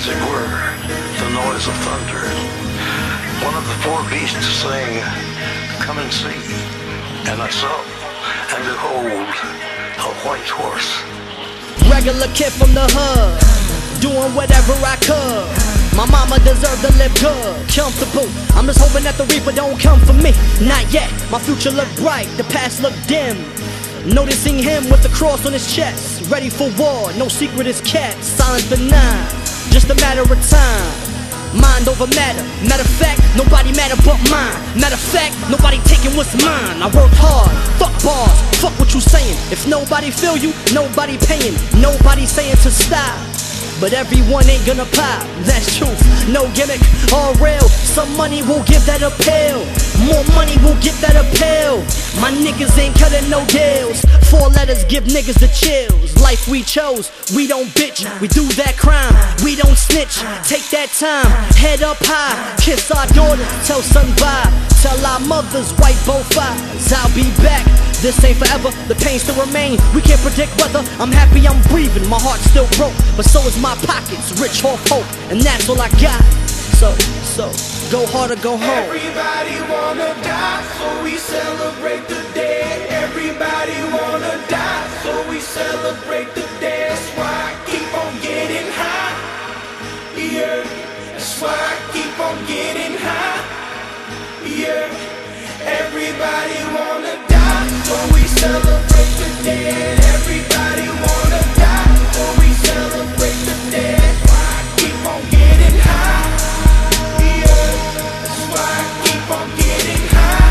as it were, the noise of thunder. One of the four beasts saying, "Come and see." And I saw, and behold, a white horse. Regular kid from the hood, doing whatever I could. My mama deserved to live good, comfortable. I'm just hoping that the reaper don't come for me. Not yet, my future look bright, the past look dim. Noticing him with the cross on his chest, ready for war, no secret is kept. Silent benign, just a matter of time. Mind over matter, matter of fact, nobody matter but mine. Matter of fact, nobody taking what's mine. I work hard, fuck bars, fuck what you saying. If nobody feel you, nobody paying. Nobody saying to stop, but everyone ain't gonna pop. That's truth, no gimmick, all real. Some money will give that appeal, more money will get that appeal. My niggas ain't cutting no deals. 4 letters give niggas the chills. Life we chose, we don't bitch, we do that crime, we don't snitch. Take that time, head up high, kiss our daughters, tell son bye. Tell our mothers, wipe both eyes, I'll be back. This ain't forever, the pain still remain. We can't predict whether I'm happy, I'm breathing. My heart's still broke, but so is my pockets. Rich off hope, and that's all I got. So, go hard or go home. Everybody wanna die, so we celebrate the dead. Everybody wanna die, so we celebrate the dead. That's why I keep on getting high. Yeah, that's why I keep on getting high. Yeah, everybody wanna die, so we celebrate the dead. Everybody wanna die, so we celebrate the dead. That's why I keep on getting high. Yeah, that's why I keep on getting high.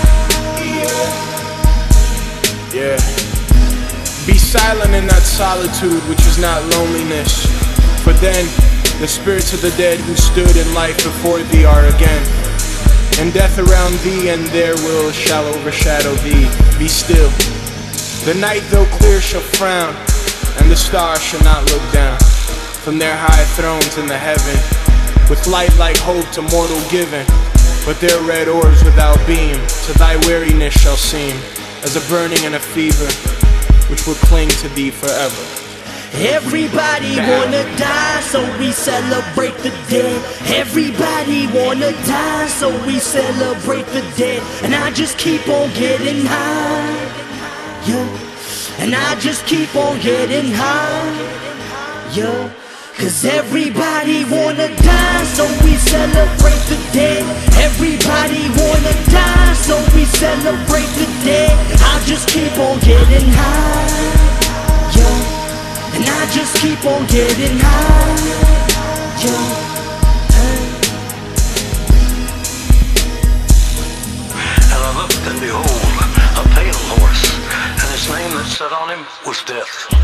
Yeah. Be silent in that solitude which is not loneliness, for then the spirits of the dead who stood in life before thee are again. And death around thee and there shall overshadow thee. Be still. The night though clear shall frown, and the stars shall not look down from their high thrones in the heaven, with light like hope to mortal given. But their red orbs without beam to thy weariness shall seem as a burning and a fever, which will cling to thee forever. Everybody wanna die, so we celebrate the dead. Everybody wanna die, so we celebrate the dead. And I just keep on getting high, yeah. And I just keep on getting high, yeah. Cause everybody wanna die, so we celebrate the dead. Everybody wanna die, so we celebrate the dead. I just keep on getting high, yeah. And I just keep on getting high, yeah. And I looked, and behold, a pale horse, and his name that sat on him was Death.